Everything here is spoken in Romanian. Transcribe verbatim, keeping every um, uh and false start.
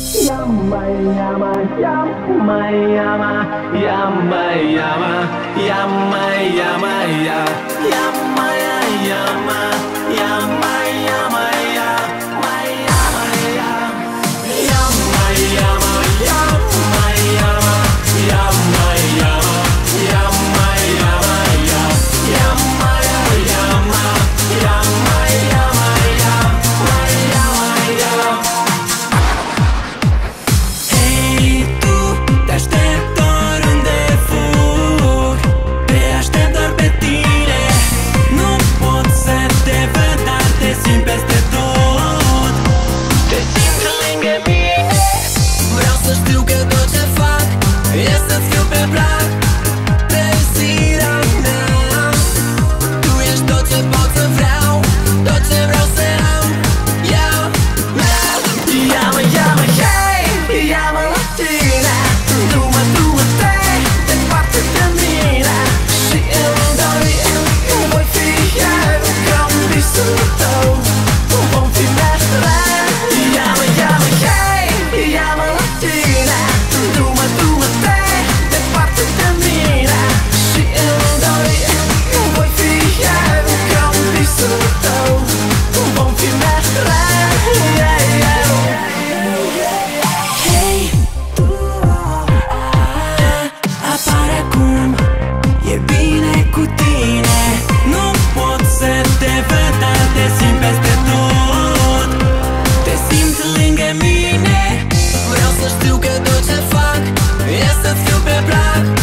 Yama, yama, yama, yama, yama, yama, yama, yama, ya, yama, ya, yama, yama, yama, ya, my yama, ya, yama, yama, yama, yama, yama, yama, yama, yama, ya, yama, ya, yama, yama, yama, ya, my yama, ya. Hei, tu, te aștept oriunde fug, te aștept doar pe tine. Nu pot să te văd, dar te simt peste tot. Te simt lângă mine. Vreau să știu că tot ce fac e să-ți fiu pe plac. Trăirea mea, tu ești tot ce pot să vreau, tot ce vreau să am. Ia-mă, ia-mă, ia-mă, hei, ia-mă la tine. Du-mă, du-mă, te, departe de mine. Și în doi voi fi eu, ca-n visul tău. Vom fi mereu. Ia-mă, ia-mă, hei, ia-mă la tine. Du-mă, du-mă, te, departe de mine. Și în doi voi fi eu, ca-n visul tău. Vom fi mereu. Hei, tu, apare acum, e bine cu tine. Nu pot să te văd, dar te simt peste tot. Te simt lângă mine. Vreau să știu că tot ce fac e să-ți fiu pe plac.